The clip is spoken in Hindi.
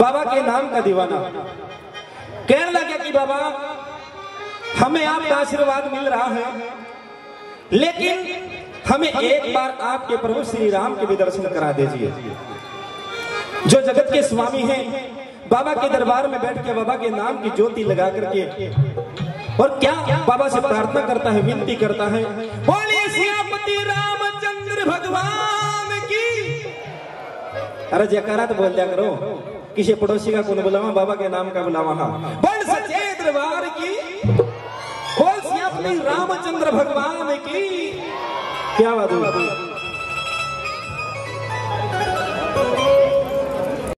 बाबा के नाम का दीवाना। कहने लगा कि बाबा हमें आपका आशीर्वाद मिल रहा है, लेकिन हमें एक बार आपके प्रभु श्री राम के भी दर्शन करा दीजिए, जो जगत के स्वामी हैं। बाबा के दरबार में बैठ के बाबा के नाम की ज्योति लगा करके और क्या बाबा से प्रार्थना करता है, विनती करता है, बोलिए सियापति रामचंद्र भगवान की। अरे जयकारा तो बोल दिया करो, किसी पड़ोसी का कौन बुलावा, बाबा के नाम का बुलावा। बोल सच्चे दरबार की, बोल सियापति रामचंद्र भगवान की। क्या बात है।